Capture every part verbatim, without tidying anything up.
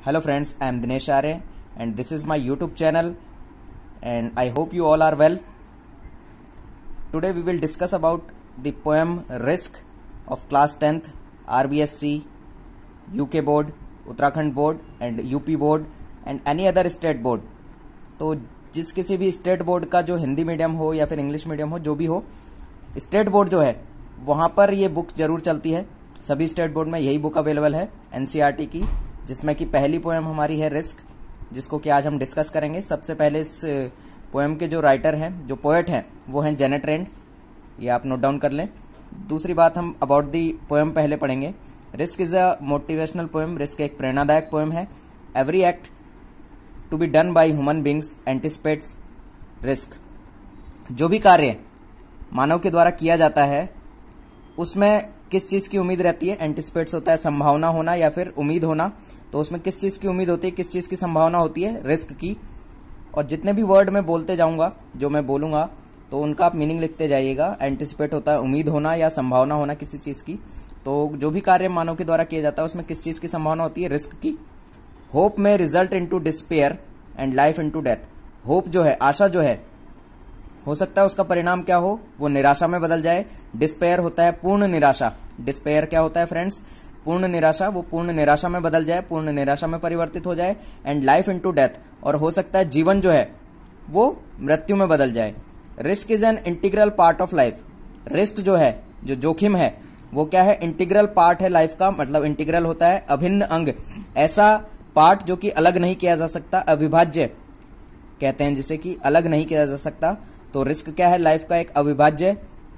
Hello friends, I am Dinesh Arya and this is my YouTube channel and I hope you all are well. Today we will discuss about the poem Risk of class tenth, R B S C, U K board, Uttarakhand board and U P board and any other state board. तो जिस किसी भी state board का जो Hindi medium हो या फिर English medium हो, जो भी हो, स्टेट बोर्ड जो है वहाँ पर ये बुक जरूर चलती है. सभी स्टेट बोर्ड में यही बुक अवेलेबल है एनसीईआरटी की, जिसमें कि पहली पोएम हमारी है रिस्क, जिसको कि आज हम डिस्कस करेंगे. सबसे पहले इस पोएम के जो राइटर हैं, जो पोएट हैं, वो हैं जेनेट रेन. ये आप नोट डाउन कर लें. दूसरी बात, हम अबाउट दी पोएम पहले पढ़ेंगे. Risk is a motivational poem. Risk एक प्रेरणादायक पोएम है. Every act to be done by human beings anticipates risk. जो भी कार्य मानव के द्वारा किया जाता है उसमें किस चीज़ की उम्मीद रहती है? एंटिसिपेट्स होता है संभावना होना या फिर उम्मीद होना. तो उसमें किस चीज़ की उम्मीद होती है, किस चीज़ की संभावना होती है? रिस्क की. और जितने भी वर्ड मैं बोलते जाऊंगा, जो मैं बोलूंगा, तो उनका आप मीनिंग लिखते जाइएगा. एंटिसिपेट होता है उम्मीद होना या संभावना होना किसी चीज़ की. तो जो भी कार्य मानव के द्वारा किया जाता है उसमें किस चीज़ की संभावना होती है? रिस्क की. Hope may result into despair and life into death. Hope जो है, आशा जो है, हो सकता है उसका परिणाम क्या हो? वो निराशा में बदल जाए. डिस्पेयर होता है पूर्ण निराशा. डिस्पेयर क्या होता है फ्रेंड्स? पूर्ण निराशा. वो पूर्ण निराशा में बदल जाए, पूर्ण निराशा में परिवर्तित हो जाए. And life into death. और हो सकता है जीवन जो है वो मृत्यु में बदल जाए. Risk is an integral part of life. Risk जो है, जो जोखिम है, वो क्या है? इंटीग्रल पार्ट है लाइफ का. मतलब इंटीग्रल होता है अभिन्न अंग, ऐसा पार्ट जो कि अलग नहीं किया जा सकता. अविभाज्य कहते हैं जिसे, कि अलग नहीं किया जा सकता. तो रिस्क क्या है? लाइफ का एक अविभाज्य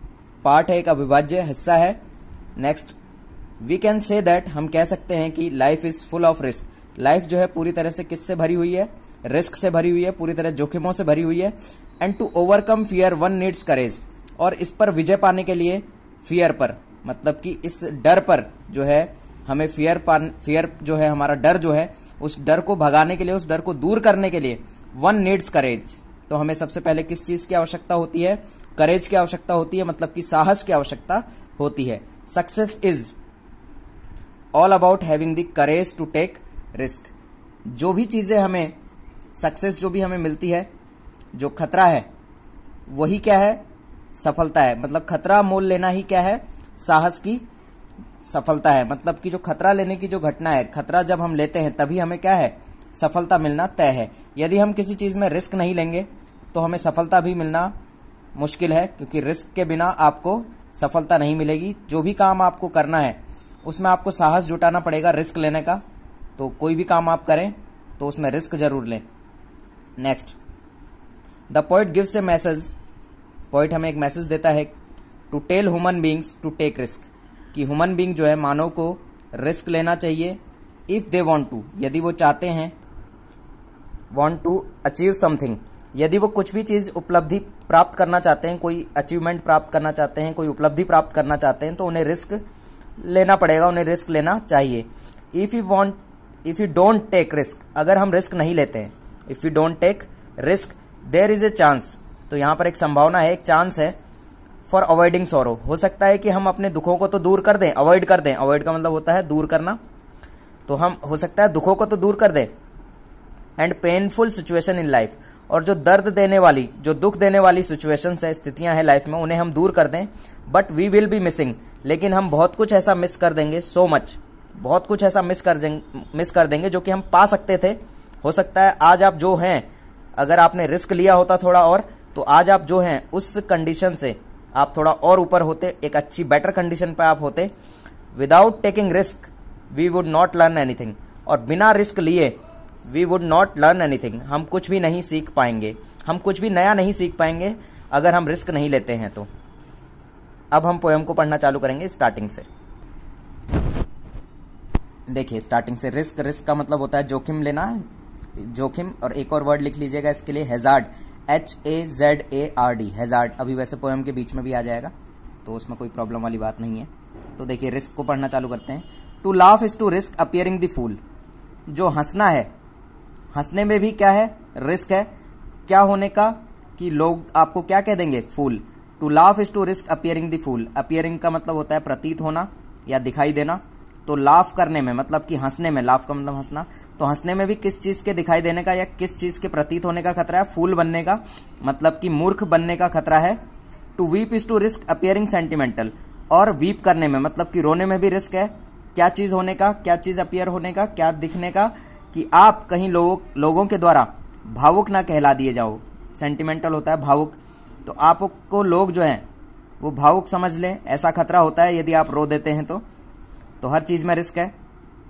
पार्ट है, एक अविभाज्य हिस्सा है. Next, we can say that, हम कह सकते हैं कि life is full of risk. Life जो है पूरी तरह से किससे भरी हुई है? रिस्क से भरी हुई है, पूरी तरह जोखिमों से भरी हुई है. And to overcome fear one needs courage. और इस पर विजय पाने के लिए, फियर पर, मतलब कि इस डर पर जो है हमें फियर पान फियर जो है हमारा डर जो है, उस डर को भगाने के लिए, उस डर को दूर करने के लिए वन नीड्स करेज. तो हमें सबसे पहले किस चीज की आवश्यकता होती है? करेज की आवश्यकता होती है, मतलब कि साहस की आवश्यकता होती है. Success is all about having the courage to take risk. जो भी चीजें हमें, सक्सेस जो भी हमें मिलती है, जो खतरा है, वही क्या है? सफलता है. मतलब खतरा मोल लेना ही क्या है? साहस की सफलता है. मतलब कि जो खतरा लेने की जो घटना है, खतरा जब हम लेते हैं तभी हमें क्या है? सफलता मिलना तय है. यदि हम किसी चीज में रिस्क नहीं लेंगे तो हमें सफलता भी मिलना मुश्किल है, क्योंकि रिस्क के बिना आपको सफलता नहीं मिलेगी. जो भी काम आपको करना है उसमें आपको साहस जुटाना पड़ेगा रिस्क लेने का. तो कोई भी काम आप करें तो उसमें रिस्क जरूर लें. Next, the poet gives a message. Poet हमें एक मैसेज देता है to tell human beings to take risk, कि ह्यूमन बींग जो है, मानव को रिस्क लेना चाहिए. इफ दे वॉन्ट टू, यदि वो चाहते हैं, वॉन्ट टू अचीव समथिंग, यदि वो कुछ भी चीज उपलब्धि प्राप्त करना चाहते हैं, कोई अचीवमेंट प्राप्त करना चाहते हैं, कोई उपलब्धि प्राप्त करना चाहते हैं, तो उन्हें रिस्क लेना पड़ेगा, उन्हें रिस्क लेना चाहिए. If you want if you don't take risk, अगर हम रिस्क नहीं लेते हैं, if you don't take risk, there is a chance. तो यहां पर एक संभावना है, एक चांस है. फॉर अवॉइडिंग सॉरो, हो सकता है कि हम अपने दुखों को तो दूर कर दें, अवॉइड कर दें. अवॉइड का मतलब होता है दूर करना. तो हम हो सकता है दुखों को तो दूर कर दें. And painful situation in life, और जो दर्द देने वाली, जो दुख देने वाली सिचुएशंस है, स्थितियां हैं लाइफ में, उन्हें हम दूर कर दें. But we will be missing, लेकिन हम बहुत कुछ ऐसा मिस कर देंगे. सो मच, बहुत कुछ ऐसा मिस कर देंगे मिस कर देंगे जो कि हम पा सकते थे. हो सकता है आज आप जो हैं, अगर आपने रिस्क लिया होता थोड़ा और, तो आज आप जो हैं उस कंडीशन से आप थोड़ा और ऊपर होते, एक अच्छी बेटर कंडीशन पे आप होते. Without taking risk we would not learn anything. और बिना रिस्क लिए we would not learn anything, हम कुछ भी नहीं सीख पाएंगे, हम कुछ भी नया नहीं सीख पाएंगे अगर हम रिस्क नहीं लेते हैं. तो अब हम पोएम को पढ़ना चालू करेंगे स्टार्टिंग से. देखिए स्टार्टिंग से, रिस्क, रिस्क का मतलब होता है जोखिम लेना, जोखिम. और एक और वर्ड लिख लीजिएगा इसके लिए, hazard. H A Z A R D, hazard. अभी वैसे पोएम के बीच में भी आ जाएगा, तो उसमें कोई प्रॉब्लम वाली बात नहीं है. तो देखिए रिस्क को पढ़ना चालू करते हैं. To laugh is to risk appearing the fool. जो हंसना है, हंसने में भी क्या है? रिस्क है. क्या होने का? कि लोग आपको क्या कह देंगे? Fool. To laugh is to risk appearing the fool. Appearing का मतलब होता है प्रतीत होना या दिखाई देना. तो लाफ करने में मतलब कि हंसने में, लाफ का मतलब हंसना, तो हंसने में भी किस चीज के दिखाई देने का या किस चीज के प्रतीत होने का खतरा है? फूल बनने का, मतलब कि मूर्ख बनने का खतरा है। To weep is to risk appearing sentimental, और वीप करने में मतलब कि रोने में भी रिस्क है। क्या चीज होने का, क्या चीज अपियर होने का, क्या दिखने का, कि आप कहीं लोग, लोगों के द्वारा भावुक ना कहला दिए जाओ। सेंटिमेंटल होता है भावुक, तो आपको लोग जो है वो भावुक समझ लें, ऐसा खतरा होता है यदि आप रो देते हैं तो तो हर चीज में रिस्क है।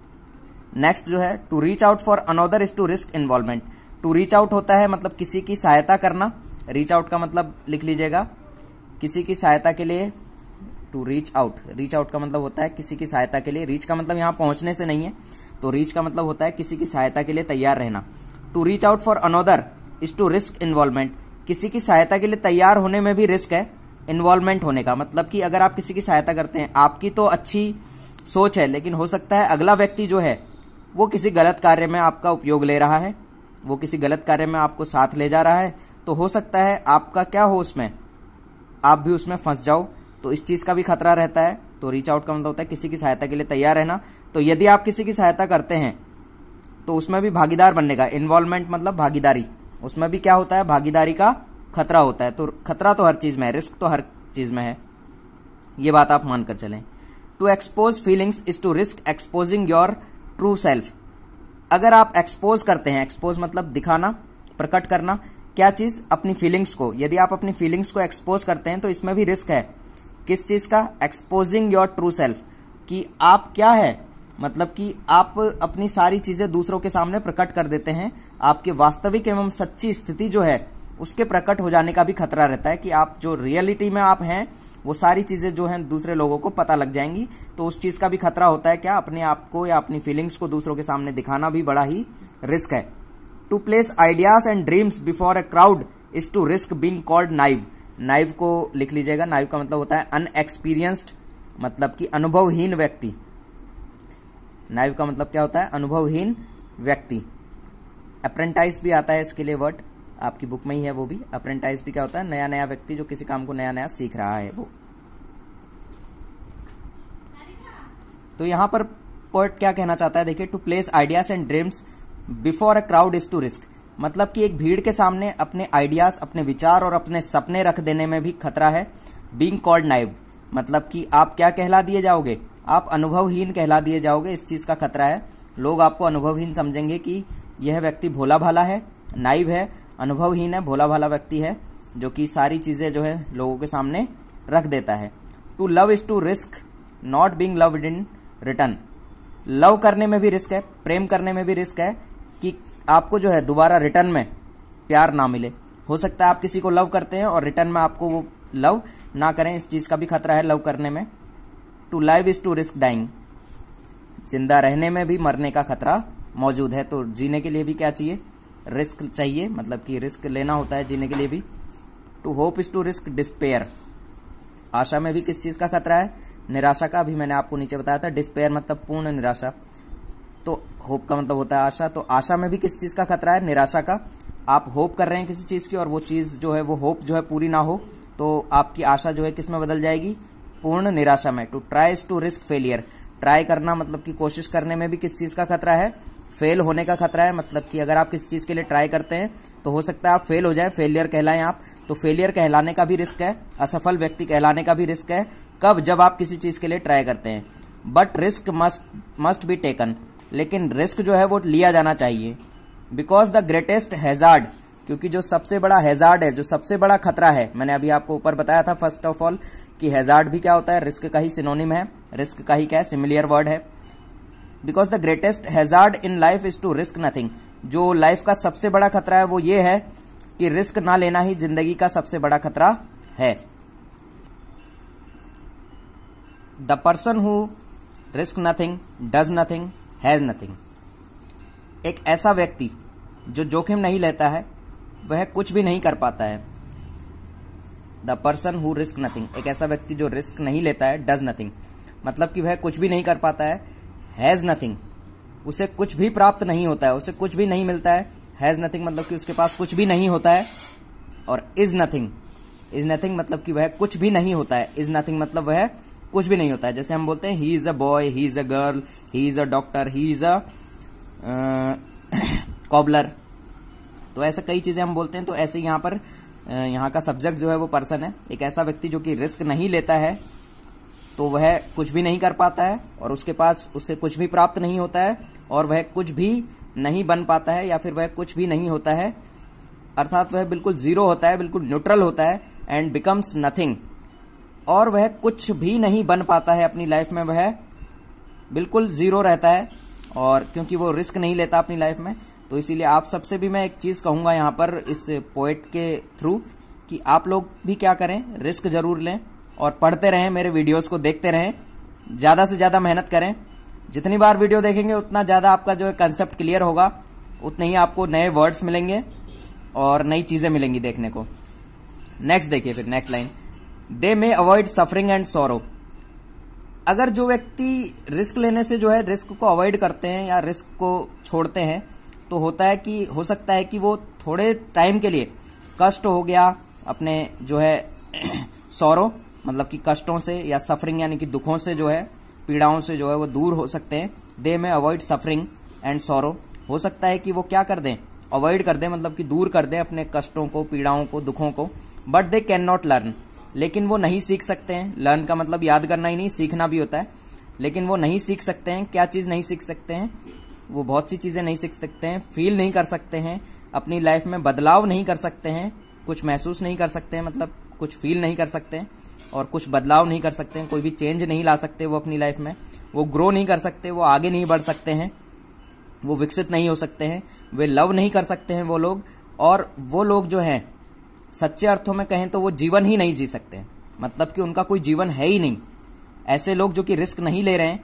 नेक्स्ट जो है to reach out for another is to risk involvement. To reach out होता है मतलब किसी की सहायता करना, रीच आउट का मतलब लिख लीजिएगा, किसी की सहायता के लिए। To reach out, reach out का मतलब होता है किसी की सहायता के लिए, रीच का मतलब यहाँ पहुंचने से नहीं है, तो रीच का मतलब होता है किसी की सहायता के लिए तैयार रहना। To reach out for another is to risk involvement, किसी की सहायता के लिए तैयार होने में भी रिस्क है। इन्वॉल्वमेंट होने का मतलब कि अगर आप किसी की सहायता करते हैं, आपकी तो अच्छी सोच है, लेकिन हो सकता है अगला व्यक्ति जो है वो किसी गलत कार्य में आपका उपयोग ले रहा है, वो किसी गलत कार्य में आपको साथ ले जा रहा है, तो हो सकता है आपका क्या हो उसमें, आप भी उसमें फंस जाओ, तो इस चीज का भी खतरा रहता है। तो रीच आउट का मतलब होता है किसी की सहायता के लिए तैयार रहना। तो यदि आप किसी की सहायता करते हैं तो उसमें भी भागीदार बनने का, इन्वॉल्वमेंट मतलब भागीदारी, उसमें भी क्या होता है, भागीदारी का खतरा होता है। तो खतरा तो हर चीज में है, रिस्क तो हर चीज में है, ये बात आप मानकर चलें। To expose feelings is to risk exposing your true self. अगर आप एक्सपोज करते हैं, एक्सपोज मतलब दिखाना, प्रकट करना, क्या चीज, अपनी फीलिंग्स को, यदि आप अपनी फीलिंग्स को एक्सपोज करते हैं तो इसमें भी रिस्क है। किस चीज का? एक्सपोजिंग योर ट्रू सेल्फ, कि आप क्या है, मतलब कि आप अपनी सारी चीजें दूसरों के सामने प्रकट कर देते हैं, आपके वास्तविक एवं सच्ची स्थिति जो है उसके प्रकट हो जाने का भी खतरा रहता है, कि आप जो रियलिटी में आप हैं वो सारी चीजें जो हैं दूसरे लोगों को पता लग जाएंगी, तो उस चीज का भी खतरा होता है। क्या? अपने आप को या अपनी फीलिंग्स को दूसरों के सामने दिखाना भी बड़ा ही रिस्क है। To place ideas and dreams before a crowd is to risk being called naive. Naive को लिख लीजिएगा, नाइव का मतलब होता है अनएक्सपीरियंस्ड, मतलब कि अनुभवहीन व्यक्ति। नाइव का मतलब क्या होता है? अनुभवहीन व्यक्ति। अप्रेंटाइज भी आता है इसके लिए वर्ड, आपकी बुक में ही है वो भी। अप्रेंटाइज भी क्या होता है? नया नया व्यक्ति जो किसी काम को नया नया सीख रहा है वो। तो यहां पर पोएट क्या कहना चाहता है, देखिए, to place ideas and dreams before a crowd is to risk, मतलब कि एक भीड़ के सामने अपने आइडियाज, अपने विचार और अपने सपने रख देने में भी खतरा है। बीइंग कॉल्ड नाइव, मतलब कि आप क्या कहला दिए जाओगे, आप अनुभवहीन कहला दिए जाओगे, इस चीज का खतरा है। लोग आपको अनुभवहीन समझेंगे कि यह व्यक्ति भोला भाला है, नाइव है, अनुभवहीन है, भोला भाला व्यक्ति है, जो कि सारी चीजें जो है लोगों के सामने रख देता है। To love is to risk not being loved in return, love करने में भी रिस्क है, प्रेम करने में भी रिस्क है कि आपको जो है दोबारा रिटर्न में प्यार ना मिले। हो सकता है आप किसी को लव करते हैं और रिटर्न में आपको वो लव ना करें, इस चीज का भी खतरा है लव करने में। To live is to risk dying, जिंदा रहने में भी मरने का खतरा मौजूद है। तो जीने के लिए भी क्या चाहिए? रिस्क चाहिए, मतलब कि रिस्क लेना होता है जीने के लिए भी। To hope is to risk despair, आशा में भी किस चीज का खतरा है? निराशा का। अभी मैंने आपको नीचे बताया था, डिस्पेयर मतलब पूर्ण निराशा, तो होप का मतलब होता है आशा। तो आशा में भी किस चीज का खतरा है? निराशा का। आप होप कर रहे हैं किसी चीज की और वो चीज जो है, वो होप जो है पूरी ना हो, तो आपकी आशा जो है किस में बदल जाएगी? पूर्ण निराशा में। To try is to risk failure, try करना मतलब कि कोशिश करने में भी किस चीज का खतरा है? फेल होने का खतरा है। मतलब कि अगर आप किसी चीज के लिए ट्राई करते हैं तो हो सकता है आप फेल हो जाए, फेलियर कहलाएं आप, तो फेलियर कहलाने का भी रिस्क है, असफल व्यक्ति कहलाने का भी रिस्क है। कब? जब आप किसी चीज के लिए ट्राई करते हैं। But risk must must be taken, लेकिन रिस्क जो है वो लिया जाना चाहिए। बिकॉज द ग्रेटेस्ट हैजार्ड, क्योंकि जो सबसे बड़ा हैजार्ड है, जो सबसे बड़ा खतरा है, मैंने अभी आपको ऊपर बताया था फर्स्ट ऑफ ऑल कि हैजार्ड भी क्या होता है? रिस्क का ही सिनोनिम है, रिस्क का ही क्या है? सिमिलियर वर्ड है। Because the greatest hazard in life is to risk nothing, जो लाइफ का सबसे बड़ा खतरा है वो ये है कि रिस्क ना लेना ही जिंदगी का सबसे बड़ा खतरा है। The person who risk nothing does nothing has nothing, एक ऐसा व्यक्ति जो जोखिम नहीं लेता है वह कुछ भी नहीं कर पाता है। The person who risk nothing, एक ऐसा व्यक्ति जो रिस्क नहीं लेता है, डज नथिंग मतलब कि वह कुछ भी नहीं कर पाता है। हैज नथिंग, उसे कुछ भी प्राप्त नहीं होता है, उसे कुछ भी नहीं मिलता है। हैज नथिंग मतलब कि उसके पास कुछ भी नहीं होता है। और इज नथिंग, इज नथिंग मतलब कि वह कुछ भी नहीं होता है। इज नथिंग मतलब वह कुछ भी नहीं होता है। जैसे हम बोलते हैं he is a boy, he is a girl, he is a doctor, he is a cobbler, तो ऐसे कई चीजें हम बोलते हैं। तो ऐसे यहाँ पर यहाँ का सब्जेक्ट जो है वो पर्सन है। एक ऐसा व्यक्ति जो कि रिस्क नहीं लेता है तो वह कुछ भी नहीं कर पाता है और उसके पास उससे कुछ भी प्राप्त नहीं होता है और वह कुछ भी नहीं बन पाता है या फिर वह कुछ भी नहीं होता है, अर्थात वह बिल्कुल जीरो होता है, बिल्कुल न्यूट्रल होता है एंड बिकम्स नथिंग। और वह कुछ भी नहीं बन पाता है अपनी लाइफ में, वह बिल्कुल जीरो रहता है। और क्योंकि वो रिस्क नहीं लेता अपनी लाइफ में, तो इसीलिए आप सबसे भी मैं एक चीज कहूंगा यहाँ पर इस पोएट के थ्रू कि आप लोग भी क्या करें, रिस्क जरूर लें और पढ़ते रहें, मेरे वीडियोस को देखते रहें, ज्यादा से ज्यादा मेहनत करें। जितनी बार वीडियो देखेंगे उतना ज्यादा आपका जो है कंसेप्ट क्लियर होगा, उतने ही आपको नए वर्ड्स मिलेंगे और नई चीजें मिलेंगी देखने को। नेक्स्ट देखिए फिर next line, they may avoid suffering and sorrow. अगर जो व्यक्ति रिस्क लेने से जो है रिस्क को अवॉइड करते हैं या रिस्क को छोड़ते हैं, तो होता है कि हो सकता है कि वो थोड़े टाइम के लिए कष्ट हो गया अपने जो है सॉरो मतलब कि कष्टों से, या सफरिंग यानी कि दुखों से जो है, पीड़ाओं से जो है वो दूर हो सकते हैं। दे में अवॉइड सफरिंग एंड सॉरो, हो सकता है कि वो क्या कर दें, अवॉइड कर दें, मतलब कि दूर कर दें अपने कष्टों को, पीड़ाओं को, दुखों को। But they can not learn, लेकिन वो नहीं सीख सकते हैं। लर्न का मतलब याद करना ही नहीं, सीखना भी होता है, लेकिन वो नहीं सीख सकते हैं। क्या चीज नहीं सीख सकते हैं, वो बहुत सी चीजें नहीं सीख सकते हैं। फील नहीं कर सकते हैं, अपनी लाइफ में बदलाव नहीं कर सकते हैं, कुछ महसूस नहीं कर सकते हैं, मतलब कुछ फील नहीं कर सकते हैं और कुछ बदलाव नहीं कर सकते हैं, कोई भी चेंज नहीं ला सकते वो अपनी लाइफ में। वो ग्रो नहीं कर सकते, वो आगे नहीं बढ़ सकते हैं, वो विकसित नहीं हो सकते हैं, वे लव नहीं कर सकते हैं वो लोग। और वो लोग जो हैं सच्चे अर्थों में कहें तो वो जीवन ही नहीं जी सकते, मतलब कि उनका कोई जीवन है ही नहीं। ऐसे लोग जो कि रिस्क नहीं ले रहे हैं,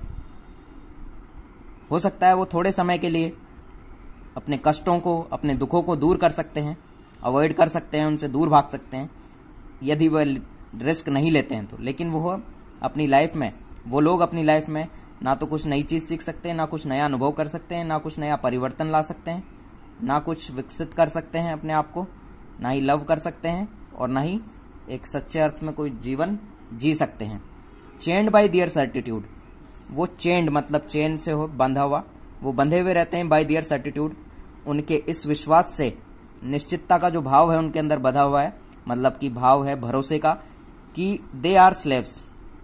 हो सकता है वो थोड़े समय के लिए अपने कष्टों को, अपने दुखों को दूर कर सकते हैं, अवॉइड कर सकते हैं, उनसे दूर भाग सकते हैं यदि वह रिस्क नहीं लेते हैं तो। लेकिन वो अपनी लाइफ में, वो लोग अपनी लाइफ में ना तो कुछ नई चीज सीख सकते हैं, ना कुछ नया अनुभव कर सकते हैं, ना कुछ नया परिवर्तन ला सकते हैं, ना कुछ विकसित कर सकते हैं अपने आप को, ना ही लव कर सकते हैं और ना ही एक सच्चे अर्थ में कोई जीवन जी सकते हैं। चेंड बाय दियर सर्टिट्यूड, वो चेंड मतलब चेन से हो बंधा हुआ, वो बंधे हुए रहते हैं बाय दियर सर्टिट्यूड, उनके इस विश्वास से, निश्चितता का जो भाव है उनके अंदर बधा हुआ है, मतलब कि भाव है भरोसे का कि दे आर स्लेव्स,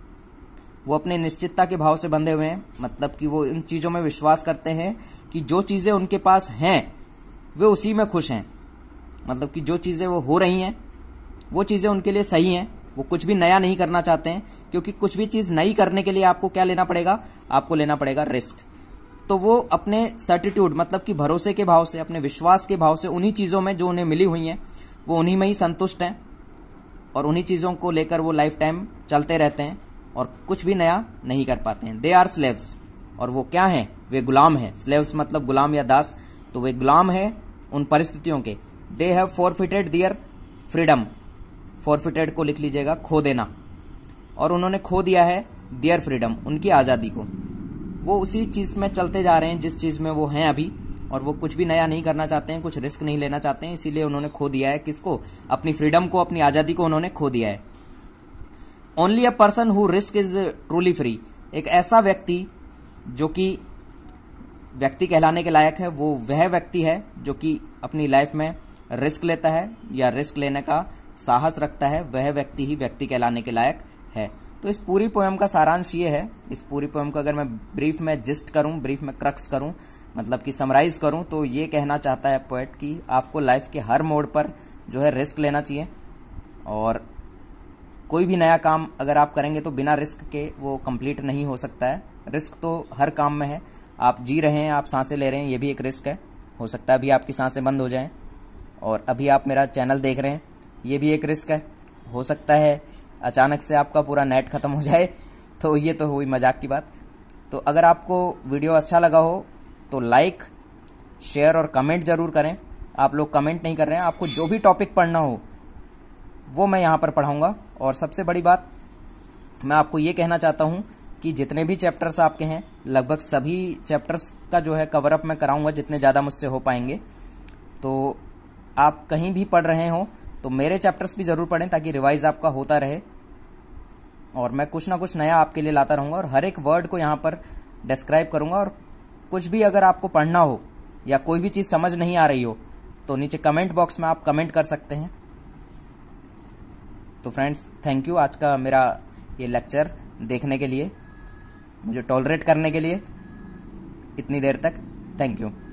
वो अपने निश्चितता के भाव से बंधे हुए हैं, मतलब कि वो इन चीजों में विश्वास करते हैं कि जो चीजें उनके पास हैं वे उसी में खुश हैं, मतलब कि जो चीजें वो हो रही हैं वो चीजें उनके लिए सही हैं, वो कुछ भी नया नहीं करना चाहते हैं, क्योंकि कुछ भी चीज नई करने के लिए आपको क्या लेना पड़ेगा, आपको लेना पड़ेगा रिस्क। तो वो अपने सर्टिट्यूड मतलब कि भरोसे के भाव से, अपने विश्वास के भाव से, उन्हीं चीजों में जो उन्हें मिली हुई हैं वो उन्हीं में ही संतुष्ट हैं और उन्हीं चीजों को लेकर वो लाइफ टाइम चलते रहते हैं और कुछ भी नया नहीं कर पाते हैं। दे आर स्लेव्स, और वो क्या हैं, वे गुलाम हैं। स्लेव्स मतलब गुलाम या दास, तो वे गुलाम है उन परिस्थितियों के। They have forfeited their freedom, forfeited को लिख लीजिएगा, खो देना, और उन्होंने खो दिया है दियर फ्रीडम, उनकी आजादी को। वो उसी चीज में चलते जा रहे हैं जिस चीज में वो हैं अभी, और वो कुछ भी नया नहीं करना चाहते हैं, कुछ रिस्क नहीं लेना चाहते हैं, इसीलिए उन्होंने खो दिया है किसको, अपनी फ्रीडम को, अपनी आजादी को उन्होंने खो दिया है। Only a person who risk is truly free, एक ऐसा व्यक्ति जो कि व्यक्ति कहलाने के लायक है, वो वह व्यक्ति है जो कि अपनी लाइफ में रिस्क लेता है या रिस्क लेने का साहस रखता है, वह व्यक्ति ही व्यक्ति कहलाने के लायक है। तो इस पूरी पोएम का सारांश ये है, इस पूरी पोएम को अगर मैं ब्रीफ में जिस्ट करूं, ब्रीफ में क्रक्स करूं, मतलब कि समराइज करूं, तो ये कहना चाहता है पोएट कि आपको लाइफ के हर मोड़ पर जो है रिस्क लेना चाहिए, और कोई भी नया काम अगर आप करेंगे तो बिना रिस्क के वो कंप्लीट नहीं हो सकता है। रिस्क तो हर काम में है, आप जी रहे हैं, आप सांसें ले रहे हैं, ये भी एक रिस्क है। हो सकता है अभी आपकी सांसें बंद हो जाएं, और अभी आप मेरा चैनल देख रहे हैं, ये भी एक रिस्क है। हो सकता है अचानक से आपका पूरा नेट खत्म हो जाए, तो ये तो हुई मजाक की बात। तो अगर आपको वीडियो अच्छा लगा हो तो लाइक, शेयर और कमेंट जरूर करें। आप लोग कमेंट नहीं कर रहे हैं, आपको जो भी टॉपिक पढ़ना हो वो मैं यहाँ पर पढ़ाऊंगा। और सबसे बड़ी बात मैं आपको ये कहना चाहता हूँ कि जितने भी चैप्टर्स आपके हैं, लगभग सभी चैप्टर्स का जो है कवर अप मैं कराऊंगा जितने ज़्यादा मुझसे हो पाएंगे। तो आप कहीं भी पढ़ रहे हो तो मेरे चैप्टर्स भी ज़रूर पढ़ें, ताकि रिवाइज आपका होता रहे। और मैं कुछ ना कुछ नया आपके लिए लाता रहूँगा और हर एक वर्ड को यहाँ पर डिस्क्राइब करूँगा। और कुछ भी अगर आपको पढ़ना हो या कोई भी चीज़ समझ नहीं आ रही हो तो नीचे कमेंट बॉक्स में आप कमेंट कर सकते हैं। तो फ्रेंड्स, थैंक यू आज का मेरा ये लेक्चर देखने के लिए, मुझे टॉलरेट करने के लिए इतनी देर तक। Thank you.